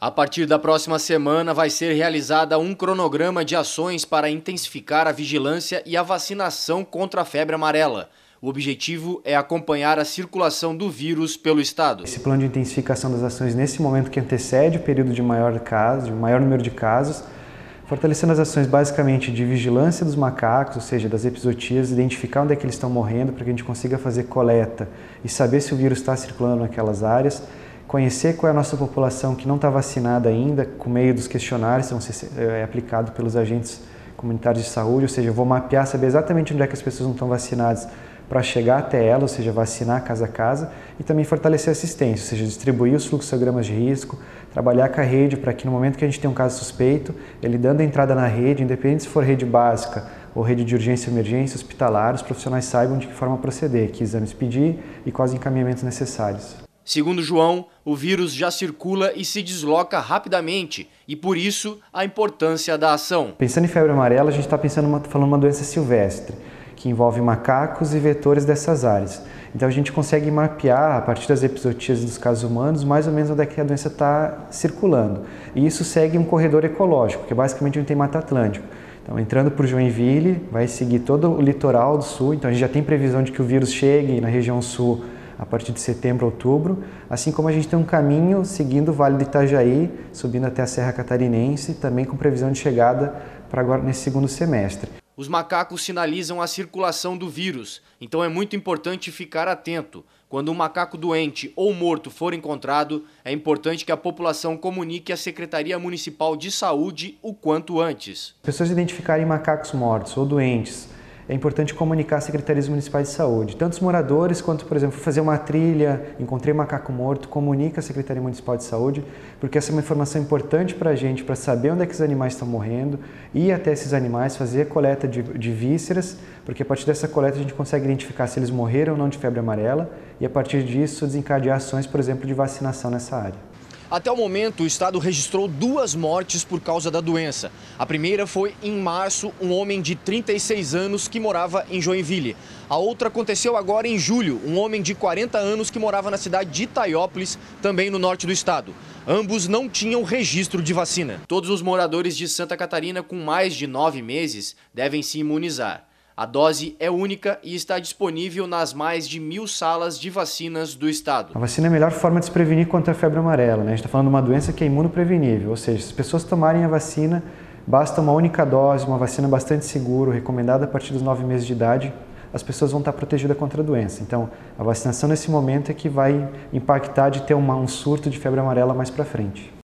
A partir da próxima semana vai ser realizada um cronograma de ações para intensificar a vigilância e a vacinação contra a febre amarela. O objetivo é acompanhar a circulação do vírus pelo estado. Esse plano de intensificação das ações nesse momento que antecede o período de maior número de casos, fortalecendo as ações basicamente de vigilância dos macacos, ou seja, das epizootias, identificar onde é que eles estão morrendo para que a gente consiga fazer coleta e saber se o vírus está circulando naquelas áreas, conhecer qual é a nossa população que não está vacinada ainda, por meio dos questionários que vão ser aplicados pelos agentes comunitários de saúde, ou seja, eu vou mapear, saber exatamente onde é que as pessoas não estão vacinadas para chegar até ela, ou seja, vacinar casa a casa, e também fortalecer a assistência, ou seja, distribuir os fluxogramas de risco, trabalhar com a rede para que no momento que a gente tem um caso suspeito, ele dando a entrada na rede, independente se for rede básica ou rede de urgência e emergência, hospitalar, os profissionais saibam de que forma proceder, que exames pedir e quais encaminhamentos necessários. Segundo João, o vírus já circula e se desloca rapidamente e, por isso, a importância da ação. Pensando em febre amarela, a gente está falando uma doença silvestre, que envolve macacos e vetores dessas áreas. Então a gente consegue mapear, a partir das epizootias dos casos humanos, mais ou menos onde é que a doença está circulando. E isso segue um corredor ecológico, que é basicamente onde tem Mata Atlântico. Então, entrando por Joinville, vai seguir todo o litoral do sul, então a gente já tem previsão de que o vírus chegue na região sul a partir de setembro, outubro, assim como a gente tem um caminho seguindo o Vale do Itajaí, subindo até a Serra Catarinense, também com previsão de chegada para agora nesse segundo semestre. Os macacos sinalizam a circulação do vírus, então é muito importante ficar atento. Quando um macaco doente ou morto for encontrado, é importante que a população comunique à Secretaria Municipal de Saúde o quanto antes. As pessoas identificarem macacos mortos ou doentes, é importante comunicar às secretarias municipais de saúde. Tanto os moradores quanto, por exemplo, fazer uma trilha, encontrei macaco morto, comunica à Secretaria Municipal de Saúde, porque essa é uma informação importante para a gente, para saber onde é que os animais estão morrendo, ir até esses animais, fazer a coleta de vísceras, porque a partir dessa coleta a gente consegue identificar se eles morreram ou não de febre amarela e a partir disso desencadear ações, por exemplo, de vacinação nessa área. Até o momento, o estado registrou 2 mortes por causa da doença. A primeira foi em março, um homem de 36 anos que morava em Joinville. A outra aconteceu agora em julho, um homem de 40 anos que morava na cidade de Itaiópolis, também no norte do estado. Ambos não tinham registro de vacina. Todos os moradores de Santa Catarina com mais de 9 meses devem se imunizar. A dose é única e está disponível nas mais de 1.000 salas de vacinas do estado. A vacina é a melhor forma de se prevenir contra a febre amarela, né? A gente está falando de uma doença que é imunoprevenível, ou seja, se as pessoas tomarem a vacina, basta uma única dose, uma vacina bastante segura, recomendada a partir dos 9 meses de idade, as pessoas vão estar protegidas contra a doença. Então, a vacinação nesse momento é que vai impactar de ter um surto de febre amarela mais para frente.